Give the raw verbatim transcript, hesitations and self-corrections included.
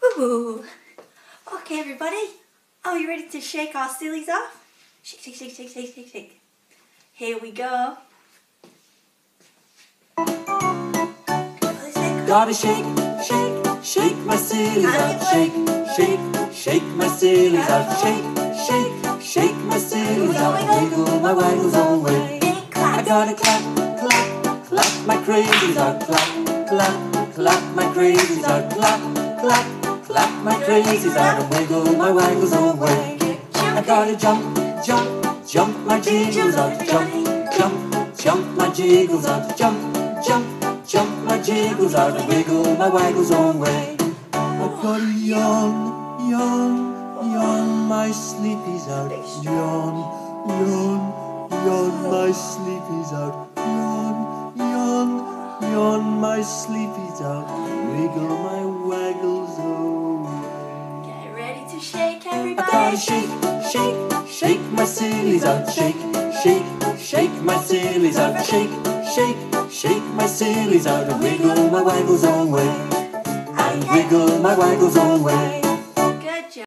Ooh. Okay, everybody. Are you ready to shake our sillies off? Shake, shake, shake, shake, shake, shake, shake. Here we go. Gotta shake, shake, shake my sillies out. Shake, shake, shake my sillies out. Shake, shake, shake my sillies out. Wiggle my waggles all way. I gotta clap, clap, clap my crazies out. Clap, clap, clap my crazies out. Clap, clap, clap my crazies out. And wiggle my waggles all way. I gotta jump, jump, jump my jiggles out. Jump, jump, jump my jiggles out. Jump, jump, jump my jiggles out and wiggle my waggles all way. I've got to yawn, yawn, yawn my sleepies out. Yawn, yawn, yawn my sleepies out. Yawn, yawn, yawn my sleepies out. Wiggle my waggles away. Get ready to shake, everybody. I gotta shake, shake, shake my sillies out. Shake, shake, shake my sillies out. Shake, shake, shake my sillies out and wiggle my waggles all way. And wiggle my waggles all way.